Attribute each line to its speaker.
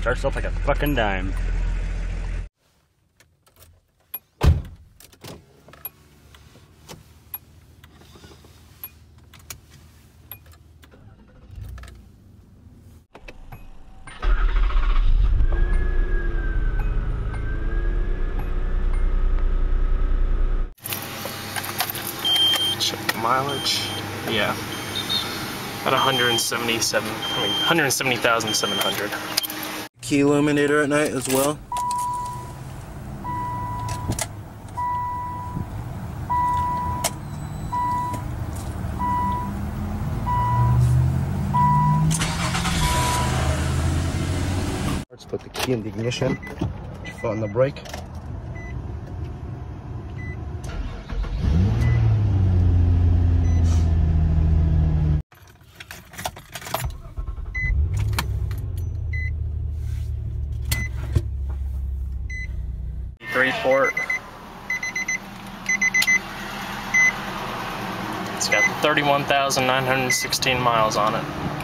Speaker 1: Starts off like a fucking dime.
Speaker 2: Check the mileage. Yeah. At 170,700.
Speaker 3: Key illuminator at night as well. Let's put the key in the ignition, foot on the brake.
Speaker 2: Port. It's got 31,916 miles on it.